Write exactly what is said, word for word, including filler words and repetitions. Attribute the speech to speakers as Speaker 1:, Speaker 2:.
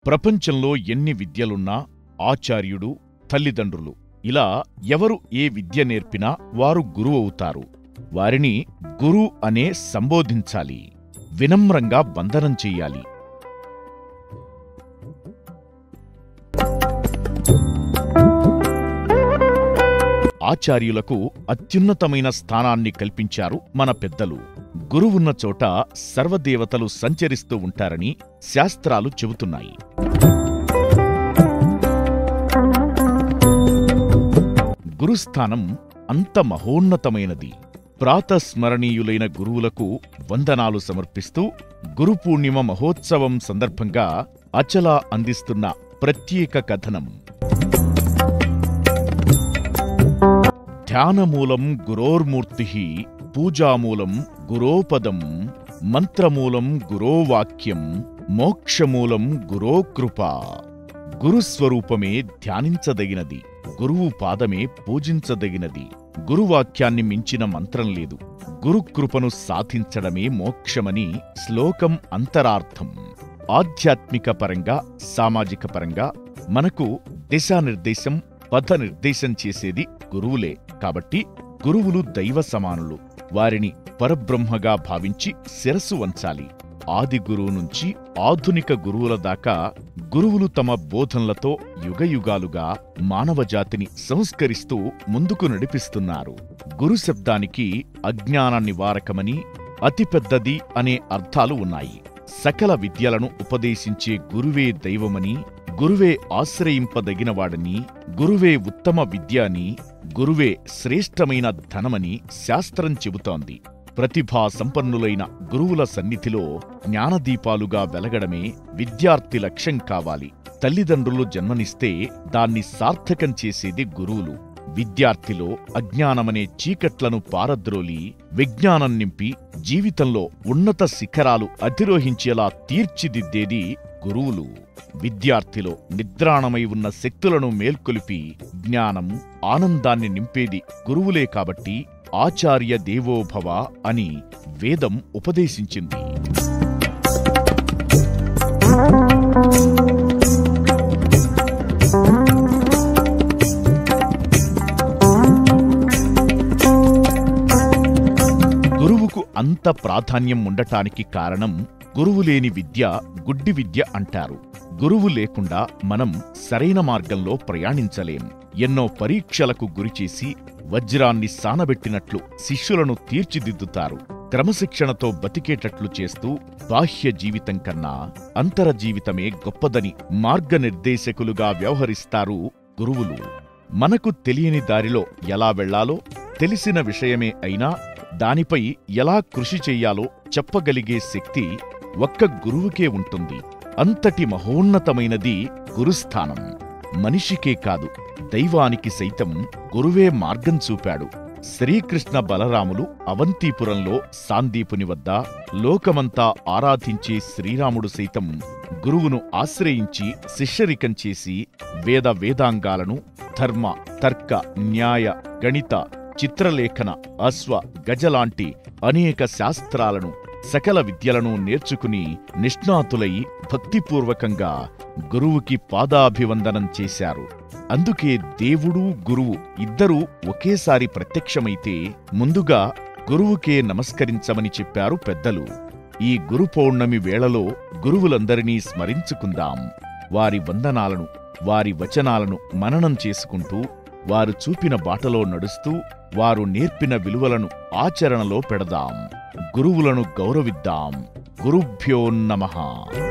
Speaker 1: ప్రపంచంలో ఎన్ని విద్యలున్నా ఆచార్యుడు, తల్లిదండ్రులు ఇలా ఎవరు ఏ విద్య నేర్పినా వారు గురువవుతారు. వారిని గురు అనే సంబోధించాలి, వినమ్రంగా వందనం చెయ్యాలి. ఆచార్యులకు అత్యున్నతమైన స్థానాన్ని కల్పించారు మన పెద్దలు. గురువున్న చోట సర్వదేవతలు సంచరిస్తూ ఉంటారని శాస్త్రాలు చెబుతున్నాయి. గురుస్థానం అంత మహోన్నతమైనది. ప్రాతస్మరణీయులైన గురువులకు వందనాలు సమర్పిస్తూ గురుపూర్ణిమ మహోత్సవం సందర్భంగా అచల అందిస్తున్న ప్రత్యేక కథనం. ధ్యానమూలం గురోర్మూర్తిః, పూజామూలం గురోపదం, మంత్రమూలం గురోవాక్యం, మోక్షమూలం గురోకృపా. గురుస్వరూపమే ధ్యానించదగినది, గురువు పాదమే పూజించదగినది. గురువాక్యాన్ని మించిన మంత్రం లేదు. గురుకృపను సాధించడమే మోక్షమని శ్లోకం అంతరార్థం. ఆధ్యాత్మిక పరంగా, సామాజిక పరంగా మనకు దిశానిర్దేశం, పథనిర్దేశం చేసేది గురువులే. కాబట్టి గురువులు దైవ సమానులు. వారిని పరబ్రహ్మగా భావించి శిరస్సు వంచాలి. ఆది గురువు నుంచి ఆధునిక గురువుల దాకా గురువులు తమ బోధనలతో యుగయుగాలుగా మానవజాతిని సంస్కరిస్తూ ముందుకు నడిపిస్తున్నారు. గురు శబ్దానికి అజ్ఞాన నివారకమని, అతిపెద్దది అనే అర్థాలు ఉన్నాయి. సకల విద్యలను ఉపదేశించే గురువే దైవమని, గురువే ఆశ్రయింపదగినవాడని, గురువే ఉత్తమ విద్య అని, గురువే శ్రేష్టమైన ధనమని శాస్త్రం చెబుతోంది. ప్రతిభా సంపన్నులైన గురువుల సన్నిధిలో జ్ఞానదీపాలుగా వెలగడమే విద్యార్థి లక్ష్యం కావాలి. తల్లిదండ్రులు జన్మనిస్తే దాన్ని సార్థకం చేసేది గురువులు. విద్యార్థిలో అజ్ఞానమనే చీకట్లను పారద్రోలి విజ్ఞానం నింపి జీవితంలో ఉన్నత శిఖరాలు అధిరోహించేలా తీర్చిదిద్దేది గురువులు. విద్యార్థిలో నిద్రాణమై ఉన్న శక్తులను మేల్కొలిపి జ్ఞానం, ఆనందాన్ని నింపేది గురువులే. కాబట్టి ఆచార్య దేవోభవ అని వేదం ఉపదేశించింది. గురువుకు అంత ప్రాధాన్యం ఉండటానికి కారణం గురువులేని విద్య గుడ్డి విద్య అంటారు. గురువు లేకుండా మనం సరైన మార్గంలో ప్రయాణించలేం. ఎన్నో పరీక్షలకు గురిచేసి వజ్రాన్ని సానబెట్టినట్లు శిష్యులను తీర్చిదిద్దుతారు. క్రమశిక్షణతో బతికేటట్లు చేస్తూ బాహ్య జీవితం కన్నా అంతర జీవితమే గొప్పదని మార్గనిర్దేశకులుగా వ్యవహరిస్తారు గురువులు. మనకు తెలియని దారిలో ఎలా వెళ్లాలో, తెలిసిన విషయమే అయినా దానిపై ఎలా కృషి చెయ్యాలో చెప్పగలిగే శక్తి ఒక్క గురువుకే ఉంటుంది. అంతటి మహోన్నతమైనది గురుస్థానం. మనిషికే కాదు, దైవానికి సైతం గురువే మార్గం చూపాడు. శ్రీకృష్ణ బలరాములు అవంతిపురంలో సాందీపుని వద్ద లోకమంతా ఆరాధించే శ్రీరాముడు సైతం గురువును ఆశ్రయించి శిష్యరికం చేసి వేద వేదాంగాలను, ధర్మ, తర్క, న్యాయ, గణిత, చిత్రలేఖన, అశ్వ, గజలాంటి అనేక శాస్త్రాలను, సకల విద్యలను నేర్చుకుని నిష్ణాతులై భక్తిపూర్వకంగా గురువుకి పాదాభివందనం చేశారు. అందుకే దేవుడు, గురువు ఇద్దరూ ఒకేసారి ప్రత్యక్షమైతే ముందుగా గురువుకే నమస్కరించమని చెప్పారు పెద్దలు. ఈ గురు పౌర్ణమి వేళలో గురువులందరినీ స్మరించుకుందాం. వారి వందనాలను, వారి వచనాలను మననం చేసుకుంటూ, వారు చూపిన బాటలో నడుస్తూ, వారు నేర్పిన విలువలను ఆచరణలో పెడదాం. గురువులను గౌరవిద్దాం. గురుభ్యో నమః.